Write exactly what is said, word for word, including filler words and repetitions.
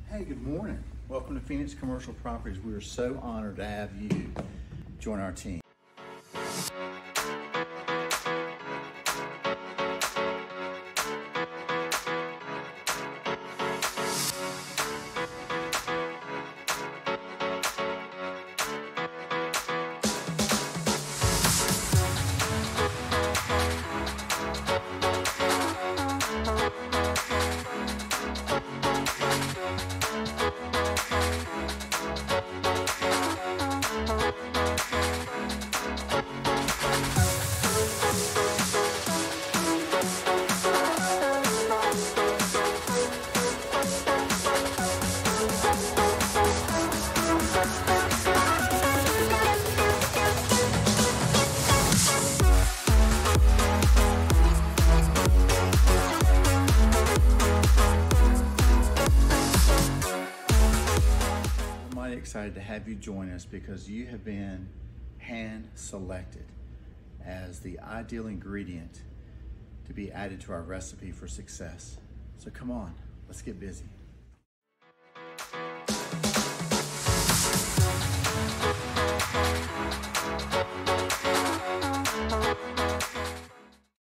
Hey, good morning. Welcome to Phoenix Commercial Properties. We are so honored to have you join our team. Excited to have you join us because you have been hand selected as the ideal ingredient to be added to our recipe for success. So come on, let's get busy.